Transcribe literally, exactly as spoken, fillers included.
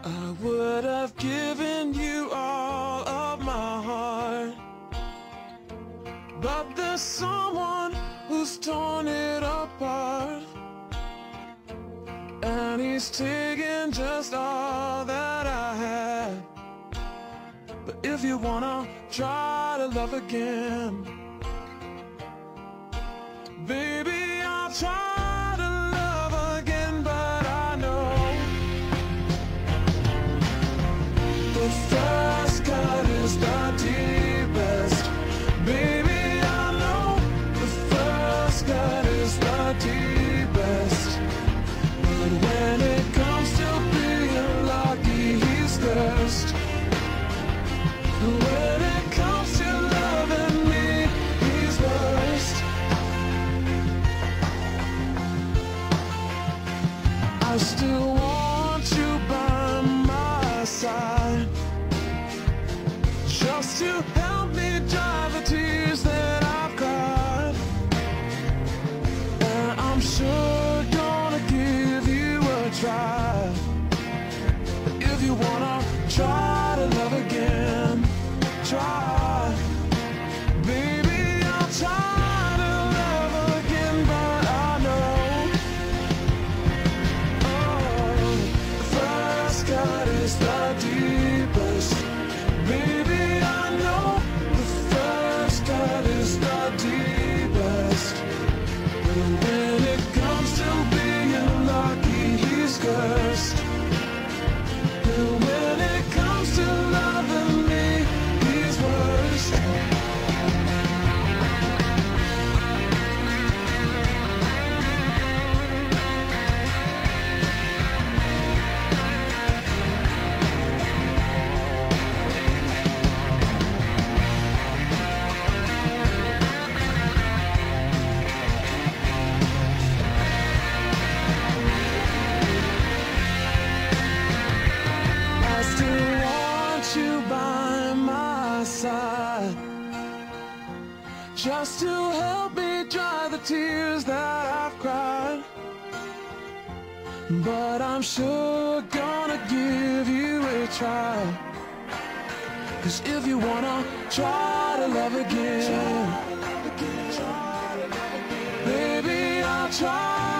I would have given you all of my heart, but there's someone who's torn it apart, and he's taken just all that I had. But if you wanna try to love again, baby, I'll try to love again. But I know the first cut is the deepest. Baby, I know the first cut is the deepest. But when it comes to being lucky, he's cursed. When it comes to loving me, he's worst. I still want you by my side, just to help me dry the tears that I've cried. And I'm sure gonna give you a try. But if you wanna try to love again, try, baby, I'll try to love again. But I know, oh, the first cut is the deepest. Baby, I know the first cut is the deepest. But when it comes to being lucky, he's cursed. And when it comes to loving me, he's worst. I still want you by my side, just to help me dry the tears that I've cried. But I'm sure gonna give you a try. 'Cause if you wanna try to love again, baby, I'll try.